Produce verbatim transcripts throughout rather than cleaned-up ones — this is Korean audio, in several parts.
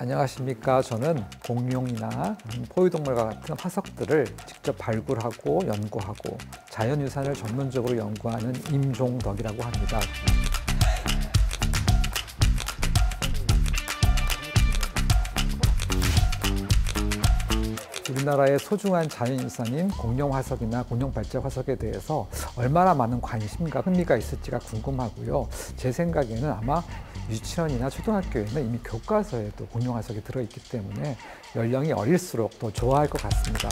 안녕하십니까. 저는 공룡이나 포유동물과 같은 화석들을 직접 발굴하고 연구하고 자연유산을 전문적으로 연구하는 임종덕이라고 합니다. 우리나라의 소중한 자연유산인 공룡화석이나 공룡발자국 화석에 대해서 얼마나 많은 관심과 흥미가 있을지가 궁금하고요. 제 생각에는 아마 유치원이나 초등학교에는 이미 교과서에도 공룡화석이 들어있기 때문에 연령이 어릴수록 더 좋아할 것 같습니다.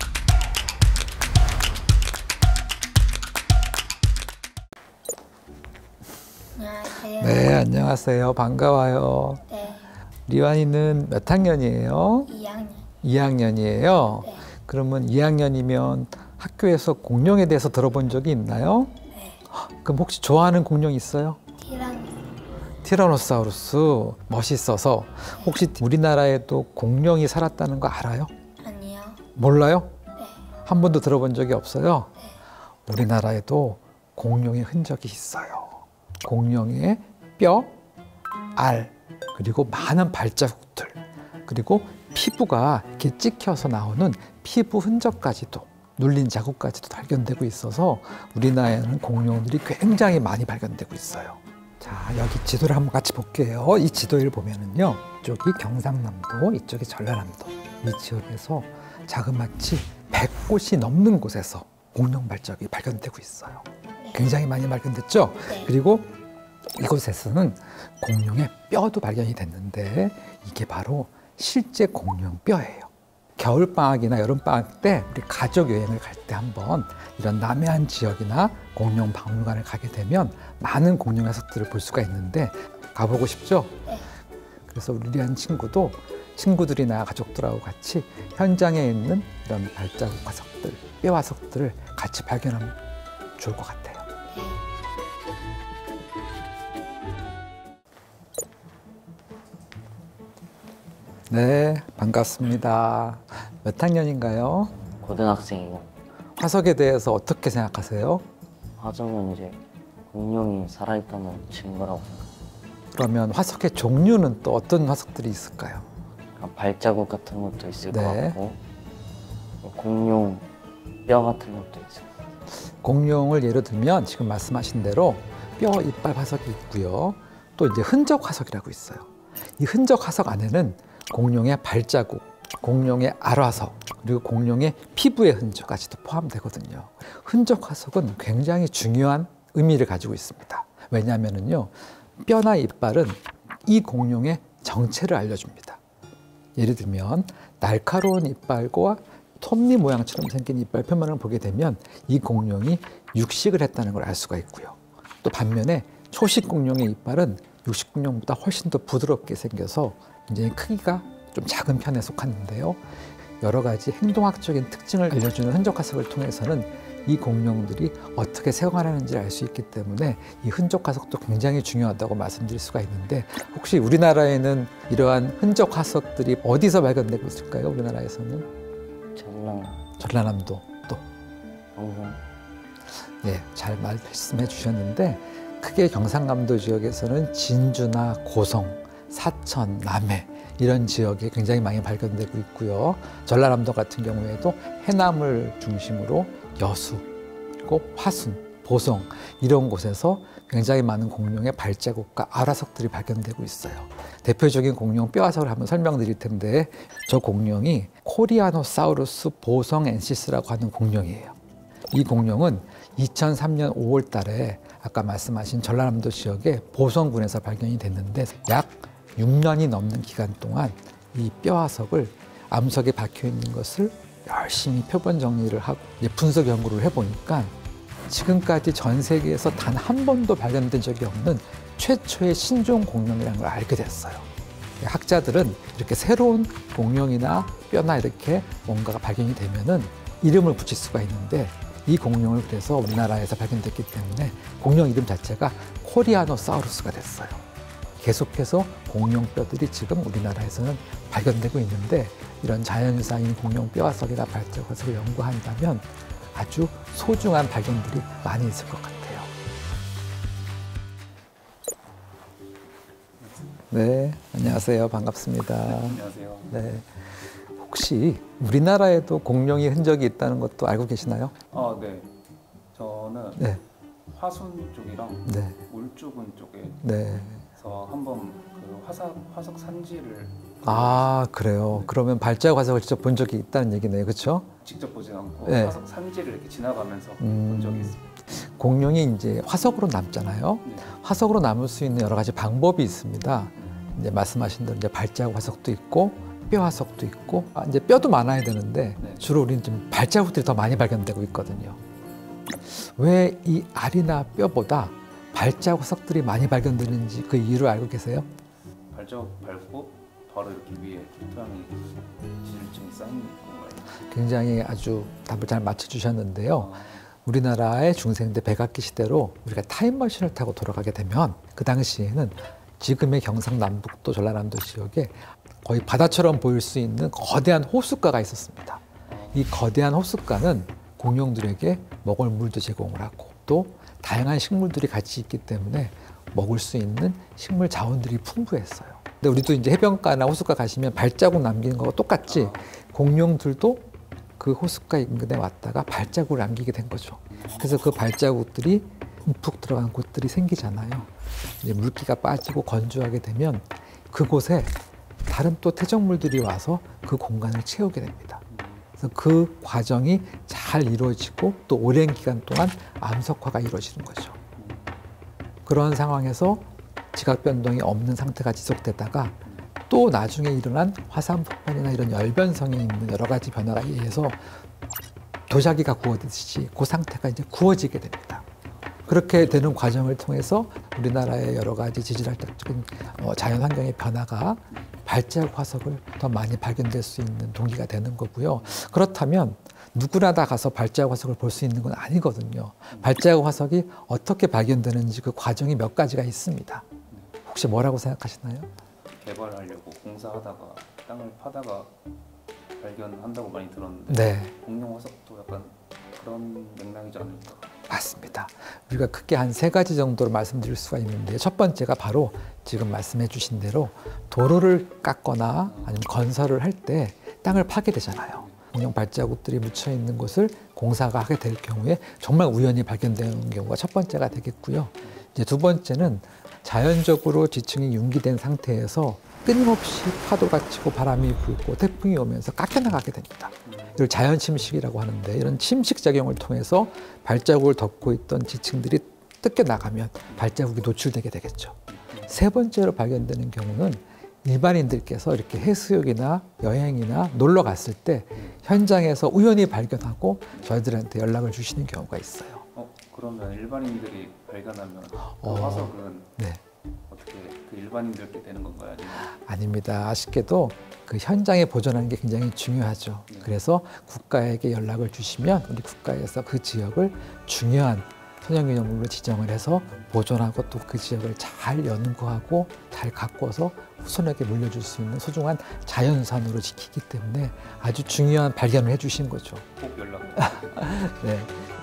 안녕하세요. 네, 안녕하세요. 반가워요. 네, 리완이는 몇 학년이에요? 이 학년. 이 학년이에요? 네. 그러면 이 학년이면 학교에서 공룡에 대해서 들어본 적이 있나요? 네. 그럼 혹시 좋아하는 공룡 있어요? 티라노. 티라노사우루스 멋있어서. 혹시 우리나라에도 공룡이 살았다는 거 알아요? 아니요. 몰라요? 네. 한 번도 들어본 적이 없어요? 네. 우리나라에도 공룡의 흔적이 있어요. 공룡의 뼈, 알, 그리고 많은 발자국들, 그리고 피부가 이렇게 찍혀서 나오는 피부 흔적까지도, 눌린 자국까지도 발견되고 있어서 우리나라에는 공룡들이 굉장히 많이 발견되고 있어요. 자, 여기 지도를 한번 같이 볼게요. 이 지도를 보면은요, 이쪽이 경상남도, 이쪽이 전라남도. 이 지역에서 자그마치 백 곳이 넘는 곳에서 공룡 발자국이 발견되고 있어요. 굉장히 많이 발견됐죠? 네. 그리고 이곳에서는 공룡의 뼈도 발견이 됐는데 이게 바로 실제 공룡 뼈예요. 겨울방학이나 여름방학 때 우리 가족 여행을 갈 때 한번 이런 남해안 지역이나 공룡 박물관을 가게 되면 많은 공룡 화석들을 볼 수가 있는데 가보고 싶죠? 네. 그래서 우리 리안 친구도 친구들이나 가족들하고 같이 현장에 있는 이런 발자국 화석들, 뼈 화석들을 같이 발견하면 좋을 것 같아요. 네, 반갑습니다. 몇 학년인가요? 고등학생이고, 화석에 대해서 어떻게 생각하세요? 화석은 이제 공룡이 살아있다는 증거라고 생각합니다. 그러면 화석의 종류는 또 어떤 화석들이 있을까요? 그러니까 발자국 같은 것도 있을 네. 것 같고, 공룡 뼈 같은 것도 있을 것 같아요. 공룡을 예로 들면 지금 말씀하신 대로 뼈, 이빨 화석이 있고요. 또 이제 흔적 화석이라고 있어요. 이 흔적 화석 안에는 공룡의 발자국, 공룡의 알화석, 그리고 공룡의 피부의 흔적까지도 포함되거든요. 흔적 화석은 굉장히 중요한 의미를 가지고 있습니다. 왜냐하면요, 뼈나 이빨은 이 공룡의 정체를 알려줍니다. 예를 들면 날카로운 이빨과 톱니 모양처럼 생긴 이빨 표면을 보게 되면 이 공룡이 육식을 했다는 걸 알 수가 있고요. 또 반면에 초식 공룡의 이빨은 육식 공룡보다 훨씬 더 부드럽게 생겨서 굉장히 크기가 좀 작은 편에 속하는데요. 여러 가지 행동학적인 특징을 알려주는 흔적 화석을 통해서는 이 공룡들이 어떻게 생활하는지 알 수 있기 때문에 이 흔적 화석도 굉장히 중요하다고 말씀드릴 수가 있는데, 혹시 우리나라에는 이러한 흔적 화석들이 어디서 발견되고 있을까요? 우리나라에서는? 전남, 전라남도 또. 경상. 네, 잘 말씀해 주셨는데 크게 경상남도 지역에서는 진주나 고성, 사천, 남해 이런 지역에 굉장히 많이 발견되고 있고요. 전라남도 같은 경우에도 해남을 중심으로 여수, 그리고 화순, 보성 이런 곳에서 굉장히 많은 공룡의 발자국과 알화석들이 발견되고 있어요. 대표적인 공룡 뼈 화석을 한번 설명드릴 텐데, 저 공룡이 코리아노사우루스 보성엔시스라고 하는 공룡이에요. 이 공룡은 이천삼 년 오월 달에 아까 말씀하신 전라남도 지역의 보성군에서 발견이 됐는데 약 육 년이 넘는 기간 동안 이 뼈 화석을 암석에 박혀 있는 것을 열심히 표본 정리를 하고 분석 연구를 해보니까 지금까지 전 세계에서 단 한 번도 발견된 적이 없는 최초의 신종 공룡이라는 걸 알게 됐어요. 학자들은 이렇게 새로운 공룡이나 뼈나 이렇게 뭔가가 발견이 되면은 이름을 붙일 수가 있는데, 이 공룡을 그래서 우리나라에서 발견됐기 때문에 공룡 이름 자체가 코리아노사우루스가 됐어요. 계속해서 공룡 뼈들이 지금 우리나라에서는 발견되고 있는데, 이런 자연유산인 공룡 뼈 화석이나 발자국 화석을 연구한다면 아주 소중한 발견들이 많이 있을 것 같아요. 네, 안녕하세요. 반갑습니다. 안녕하세요. 네, 혹시 우리나라에도 공룡이 흔적이 있다는 것도 알고 계시나요? 아, 네. 저는 네, 화순 쪽이랑 네, 울주군 쪽에서 네. 한번 그 화석 화석 산지를 아, 그래요. 그러면 발자국 화석을 직접 본 적이 있다는 얘기네요, 그렇죠? 직접 보진 않고 네. 화석 산지를 이렇게 지나가면서 음. 본 적이 있습니다. 공룡이 이제 화석으로 남잖아요. 네. 화석으로 남을 수 있는 여러 가지 방법이 있습니다. 이제 말씀하신 대로 이제 발자국 화석도 있고 뼈 화석도 있고 아, 이제 뼈도 많아야 되는데 네. 주로 우리는 좀 발자국들이 더 많이 발견되고 있거든요. 왜 이 알이나 뼈보다 발자국 화석들이 많이 발견되는지 그 이유를 알고 계세요? 발자국 밟고 바로 이렇게 위에 토양이 지질층이 쌓인 건가요? 굉장히 아주 답을 잘 맞춰주셨는데요. 아, 우리나라의 중생대 백악기 시대로 우리가 타임머신을 타고 돌아가게 되면 그 당시에는 지금의 경상남북도 전라남도 지역에 거의 바다처럼 보일 수 있는 거대한 호숫가가 있었습니다. 이 거대한 호숫가는 공룡들에게 먹을 물도 제공을 하고 또 다양한 식물들이 같이 있기 때문에 먹을 수 있는 식물 자원들이 풍부했어요. 근데 우리도 이제 해변가나 호숫가 가시면 발자국 남기는 거와 똑같이 공룡들도 그 호숫가 인근에 왔다가 발자국을 남기게 된 거죠. 그래서 그 발자국들이 푹 들어간 곳들이 생기잖아요. 이제 물기가 빠지고 건조하게 되면 그곳에 다른 또 퇴적물들이 와서 그 공간을 채우게 됩니다. 그래서 그 과정이 잘 이루어지고 또 오랜 기간 동안 암석화가 이루어지는 거죠. 그런 상황에서 지각 변동이 없는 상태가 지속되다가 또 나중에 일어난 화산 폭발이나 이런 열변성에 있는 여러 가지 변화가 의해서 도자기가 구워지듯이 그 상태가 이제 구워지게 됩니다. 그렇게 되는 과정을 통해서 우리나라의 여러 가지 지질학적인 자연 환경의 변화가 발자국 화석을 더 많이 발견될 수 있는 동기가 되는 거고요. 그렇다면 누구나 다 가서 발자국 화석을 볼 수 있는 건 아니거든요. 발자국 화석이 어떻게 발견되는지 그 과정이 몇 가지가 있습니다. 혹시 뭐라고 생각하시나요? 개발하려고 공사하다가 땅을 파다가 발견한다고 많이 들었는데 네. 공룡 화석도 약간 그런 맥락이지 않을까? 맞습니다. 우리가 크게 한 세 가지 정도로 말씀드릴 수가 있는데 첫 번째가 바로 지금 말씀해 주신 대로 도로를 깎거나 아니면 건설을 할 때 땅을 파게 되잖아요. 공룡 발자국들이 묻혀 있는 곳을 공사가 하게 될 경우에 정말 우연히 발견되는 경우가 첫 번째가 되겠고요. 이제 두 번째는 자연적으로 지층이 융기된 상태에서 끊임없이 파도가 치고 바람이 불고 태풍이 오면서 깎여나가게 됩니다. 이걸 자연 침식이라고 하는데 이런 침식 작용을 통해서 발자국을 덮고 있던 지층들이 뜯겨 나가면 발자국이 노출되게 되겠죠. 세 번째로 발견되는 경우는 일반인들께서 이렇게 해수욕이나 여행이나 놀러 갔을 때 현장에서 우연히 발견하고 저희들한테 연락을 주시는 경우가 있어요. 어, 그러면 일반인들이 발견하면 그 어, 화석은 네. 어떻게 그 일반인들께 되는 건가요? 아니면 아닙니다. 아쉽게도 그 현장에 보존하는 게 굉장히 중요하죠. 네. 그래서 국가에게 연락을 주시면 우리 국가에서 그 지역을 중요한 천연기념물로 지정을 해서 보존하고 또 그 지역을 잘 연구하고 잘 가꿔서 후손에게 물려줄 수 있는 소중한 자연유산으로 지키기 때문에 아주 중요한 발견을 해주신 거죠. 꼭 연락을 드리겠습니다. 네.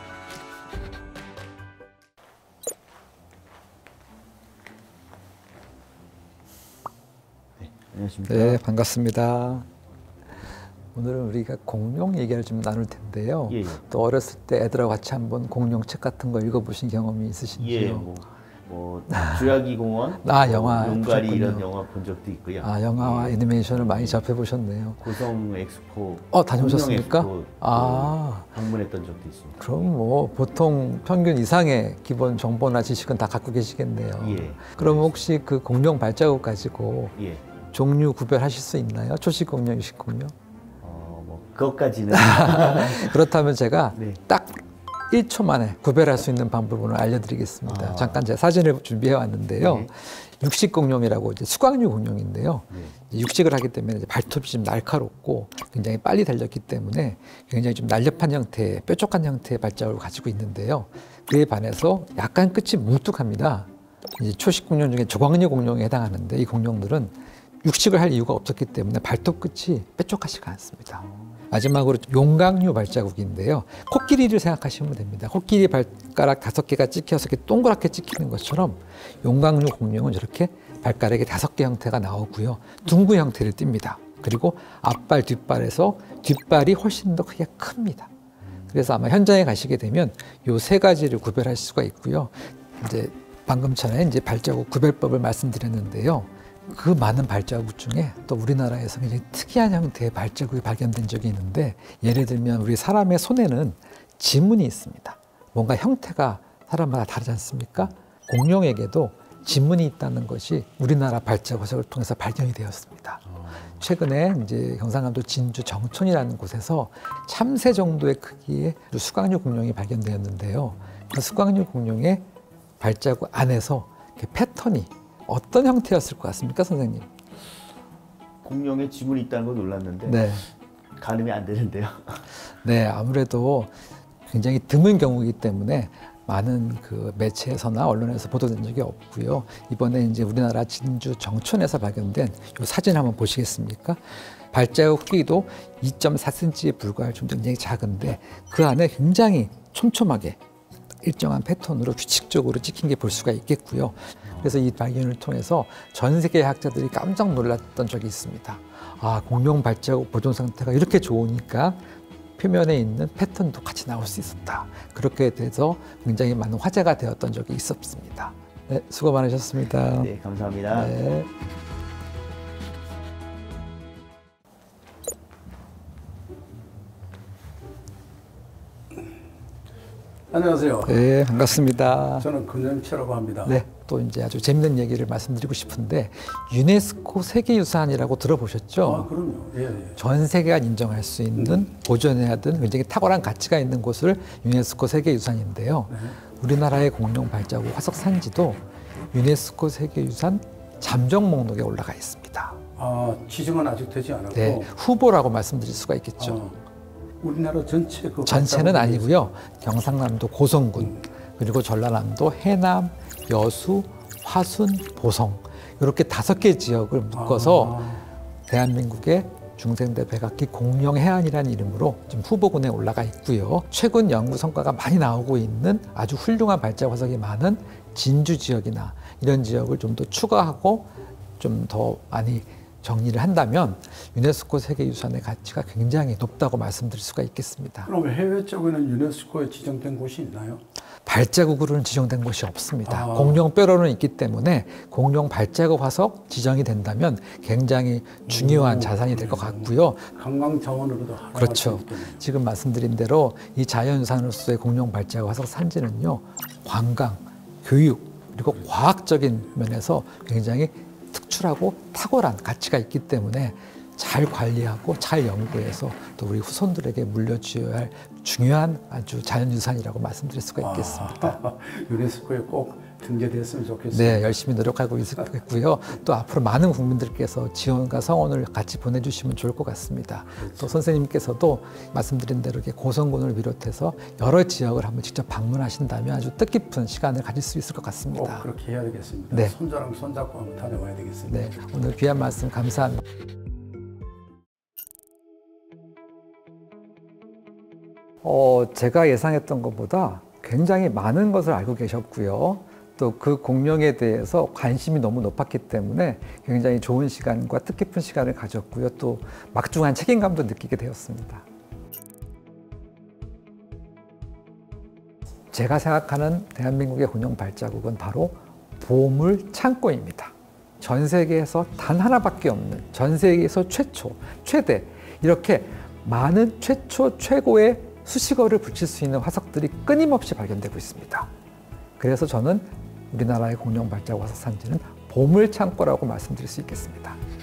안녕하십니까? 네, 반갑습니다. 오늘은 우리가 공룡 얘기를 좀 나눌 텐데요. 예, 예. 또 어렸을 때 애들하고 같이 한번 공룡 책 같은 거 읽어보신 경험이 있으신지요? 예, 뭐, 뭐 주라기 공원, 아, 뭐 영화 용가리 보셨군요. 이런 영화 본 적도 있고요. 아, 영화와 예. 애니메이션을 많이 접해보셨네요. 고성 엑스포, 어, 다녀오셨습니까? 공룡 엑스포 아, 방문했던 적도 있습니다. 그럼 뭐 보통 평균 이상의 기본 정보나 지식은 다 갖고 계시겠네요. 예. 그럼 혹시 그 공룡 발자국 가지고 예. 종류 구별하실 수 있나요? 초식 공룡, 육식 공룡? 어, 뭐 그것까지는 그렇다면 제가 네. 딱 일 초 만에 구별할 수 있는 방법을 오늘 알려드리겠습니다. 아. 잠깐 제가 사진을 준비해 왔는데요. 네. 육식 공룡이라고 이제 수각류 공룡인데요. 네. 이제 육식을 하기 때문에 이제 발톱이 좀 날카롭고 굉장히 빨리 달렸기 때문에 굉장히 좀 날렵한 형태의 뾰족한 형태의 발자국을 가지고 있는데요. 그에 반해서 약간 끝이 뭉툭합니다. 이제 초식 공룡 중에 조광류 공룡에 해당하는데 이 공룡들은 육식을 할 이유가 없었기 때문에 발톱 끝이 뾰족하지가 않습니다. 마지막으로 용각류 발자국인데요. 코끼리를 생각하시면 됩니다. 코끼리 발가락 다섯 개가 찍혀서 이렇게 동그랗게 찍히는 것처럼 용각류 공룡은 이렇게 발가락에 다섯 개 형태가 나오고요. 둥근 형태를 띱니다. 그리고 앞발, 뒷발에서 뒷발이 훨씬 더 크게 큽니다. 그래서 아마 현장에 가시게 되면 요 세 가지를 구별할 수가 있고요. 이제 방금 전에 이제 발자국 구별법을 말씀드렸는데요. 그 많은 발자국 중에 또 우리나라에서 굉장히 특이한 형태의 발자국이 발견된 적이 있는데, 예를 들면 우리 사람의 손에는 지문이 있습니다. 뭔가 형태가 사람마다 다르지 않습니까? 공룡에게도 지문이 있다는 것이 우리나라 발자국 화석을 통해서 발견이 되었습니다. 최근에 이제 경상남도 진주 정촌이라는 곳에서 참새 정도의 크기의 수강류 공룡이 발견되었는데요. 그 수강류 공룡의 발자국 안에서 패턴이 어떤 형태였을 것 같습니까, 선생님? 공룡에 지문이 있다는 걸 놀랐는데 네. 가늠이 안 되는데요. 네, 아무래도 굉장히 드문 경우이기 때문에 많은 그 매체에서나 언론에서 보도된 적이 없고요. 이번에 이제 우리나라 진주 정촌에서 발견된 이 사진 한번 보시겠습니까? 발자국 크기도 이 점 사 센티미터에 불과할 정도 굉장히 작은데 그 안에 굉장히 촘촘하게 일정한 패턴으로 규칙적으로 찍힌 게 볼 수가 있겠고요. 그래서 이 발견을 통해서 전 세계 학자들이 깜짝 놀랐던 적이 있습니다. 아, 공룡 발자국 보존 상태가 이렇게 좋으니까 표면에 있는 패턴도 같이 나올 수 있었다. 그렇게 돼서 굉장히 많은 화제가 되었던 적이 있었습니다. 네, 수고 많으셨습니다. 네, 감사합니다. 네. 안녕하세요. 네, 반갑습니다. 저는 근영채라고 합니다. 네, 또 이제 아주 재밌는 얘기를 말씀드리고 싶은데 유네스코 세계유산이라고 들어보셨죠? 아, 그럼요. 예, 예. 전 세계가 인정할 수 있는 음. 보존해야 되는 굉장히 탁월한 가치가 있는 곳을 유네스코 세계유산인데요. 네. 우리나라의 공룡 발자국 화석 산지도 유네스코 세계유산 잠정 목록에 올라가 있습니다. 아, 지정은 아직 되지 않았고. 네, 후보라고 말씀드릴 수가 있겠죠. 아, 우리나라 전체 그 전체는 발자국이 아니고요. 경상남도 고성군, 그리고 전라남도 해남, 여수, 화순, 보성 이렇게 다섯 개 지역을 묶어서 아, 대한민국의 중생대 백악기 공룡 해안이라는 이름으로 지금 후보군에 올라가 있고요. 최근 연구 성과가 많이 나오고 있는 아주 훌륭한 발자국 화석이 많은 진주 지역이나 이런 지역을 좀 더 추가하고 좀 더 많이 정리를 한다면 유네스코 세계유산의 가치가 굉장히 높다고 말씀드릴 수가 있겠습니다. 그럼 해외 쪽에는 유네스코에 지정된 곳이 있나요? 발자국으로는 지정된 곳이 없습니다. 아. 공룡 뼈로는 있기 때문에 공룡 발자국 화석 지정이 된다면 굉장히 중요한 오. 자산이 될 것 같고요. 관광 자원으로도 활용할 그렇죠. 수 있겠네요. 지금 말씀드린 대로 이 자연유산으로서의 공룡 발자국 화석 산지는요, 관광, 교육, 그리고 과학적인 면에서 굉장히 특출하고 탁월한 가치가 있기 때문에 잘 관리하고 잘 연구해서 또 우리 후손들에게 물려주어야 할 중요한 아주 자연유산이라고 말씀드릴 수가 있겠습니다. 아, 유네스코에 꼭 등재됐으면 좋겠습니다. 네, 열심히 노력하고 있겠고요. 또 앞으로 많은 국민들께서 지원과 성원을 같이 보내주시면 좋을 것 같습니다. 또 선생님께서도 말씀드린 대로 이렇게 고성군을 비롯해서 여러 지역을 한번 직접 방문하신다면 아주 뜻깊은 시간을 가질 수 있을 것 같습니다. 꼭 그렇게 해야 되겠습니다. 네. 손자랑 손잡고 한번 다녀와야 되겠습니다. 네, 오늘 귀한 말씀 감사합니다. 어, 제가 예상했던 것보다 굉장히 많은 것을 알고 계셨고요. 또 그 공룡에 대해서 관심이 너무 높았기 때문에 굉장히 좋은 시간과 뜻깊은 시간을 가졌고요. 또 막중한 책임감도 느끼게 되었습니다. 제가 생각하는 대한민국의 공룡 발자국은 바로 보물 창고입니다. 전 세계에서 단 하나밖에 없는, 전 세계에서 최초, 최대 이렇게 많은 최초, 최고의 수식어를 붙일 수 있는 화석들이 끊임없이 발견되고 있습니다. 그래서 저는 우리나라의 공룡 발자국 화석 산지는 보물 창고라고 말씀드릴 수 있겠습니다.